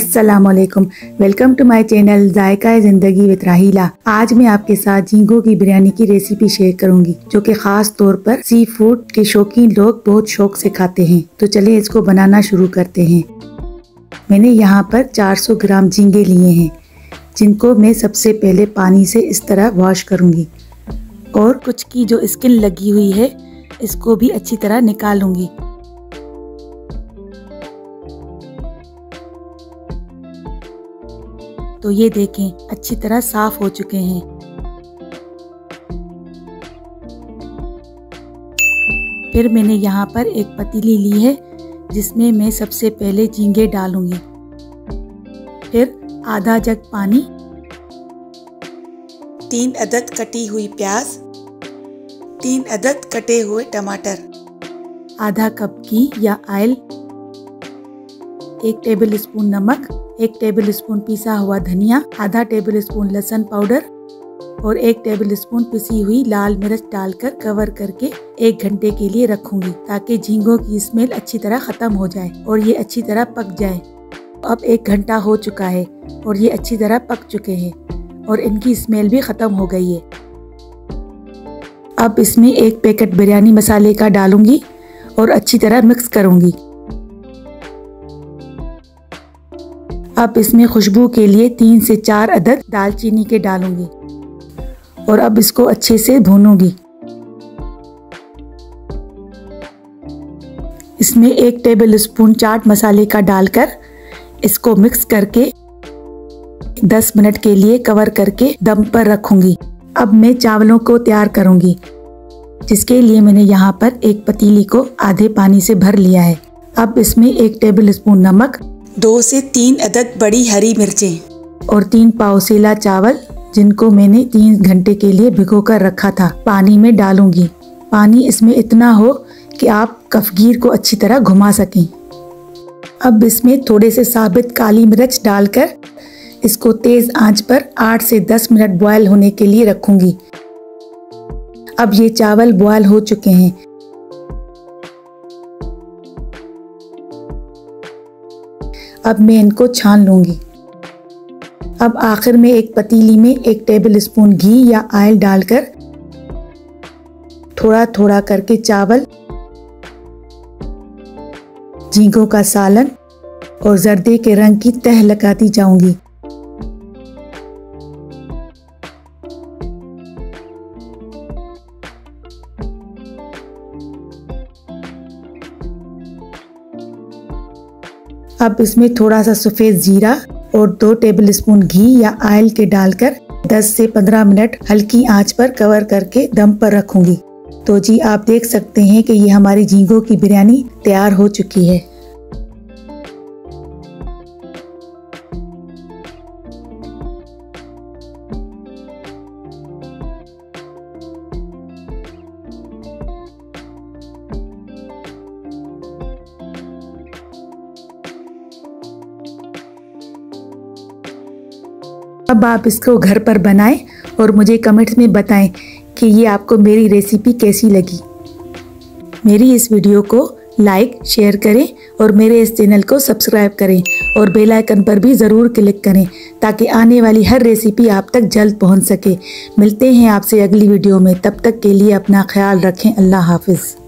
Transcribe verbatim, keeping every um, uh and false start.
अस्सलामुअलैकुम, welcome to my channel Zaika Zindagi with राहिला। आज मैं आपके साथ झींगों की बिरयानी की रेसिपी शेयर करूंगी, जो कि खास तौर पर सी फूड के शौकीन लोग बहुत शौक से खाते हैं। तो चलिए इसको बनाना शुरू करते हैं। मैंने यहाँ पर चार सौ ग्राम झींगे लिए हैं, जिनको मैं सबसे पहले पानी से इस तरह वॉश करूँगी और कुछ की जो स्किन लगी हुई है इसको भी अच्छी तरह निकालूंगी। तो ये देखें, अच्छी तरह साफ हो चुके हैं। फिर मैंने यहाँ पर एक पतीली ली है, जिसमें मैं सबसे पहले झींगे डालूंगी। फिर आधा जग पानी, तीन अदद कटी हुई प्याज, तीन अदद कटे हुए टमाटर, आधा कप घी या ऑयल, एक टेबल स्पून नमक, एक टेबल स्पून पिसा हुआ धनिया, आधा टेबल स्पून लहसुन पाउडर और एक टेबल स्पून पिसी हुई लाल मिर्च डालकर कवर करके एक घंटे के लिए रखूंगी, ताकि झींगों की स्मेल अच्छी तरह खत्म हो जाए और ये अच्छी तरह पक जाए। अब एक घंटा हो चुका है और ये अच्छी तरह पक चुके हैं और इनकी स्मेल भी खत्म हो गई है। अब इसमें एक पैकेट बिरयानी मसाले का डालूंगी और अच्छी तरह मिक्स करूंगी। अब इसमें खुशबू के लिए तीन से चार अदद दालचीनी के डालूंगी और अब इसको अच्छे से भूनूंगी। इसमें एक टेबल स्पून चाट मसाले का डालकर इसको मिक्स करके दस मिनट के लिए कवर करके दम पर रखूंगी। अब मैं चावलों को तैयार करूंगी, जिसके लिए मैंने यहाँ पर एक पतीली को आधे पानी से भर लिया है। अब इसमें एक टेबल स्पून नमक, दो से तीन अदद बड़ी हरी मिर्चें और तीन पाव सेला चावल, जिनको मैंने तीन घंटे के लिए भिगो कर रखा था, पानी में डालूंगी। पानी इसमें इतना हो कि आप कफगीर को अच्छी तरह घुमा सकें। अब इसमें थोड़े से साबित काली मिर्च डालकर इसको तेज आंच पर आठ से दस मिनट बॉयल होने के लिए रखूंगी। अब ये चावल बॉयल हो चुके हैं। अब मैं इनको छान लूंगी। अब आखिर में एक पतीली में एक टेबल स्पून घी या ऑयल डालकर थोड़ा थोड़ा करके चावल, झींगों का सालन और जर्दे के रंग की तह लगाती जाऊंगी। अब इसमें थोड़ा सा सफ़ेद जीरा और दो टेबल स्पून घी या ऑयल के डालकर दस से पंद्रह मिनट हल्की आंच पर कवर करके दम पर रखूंगी। तो जी आप देख सकते हैं कि ये हमारी झींगों की बिरयानी तैयार हो चुकी है। अब आप इसको घर पर बनाएं और मुझे कमेंट्स में बताएं कि ये आपको मेरी रेसिपी कैसी लगी। मेरी इस वीडियो को लाइक शेयर करें और मेरे इस चैनल को सब्सक्राइब करें और बेल आइकन पर भी ज़रूर क्लिक करें, ताकि आने वाली हर रेसिपी आप तक जल्द पहुंच सके। मिलते हैं आपसे अगली वीडियो में, तब तक के लिए अपना ख्याल रखें। अल्लाह हाफिज़।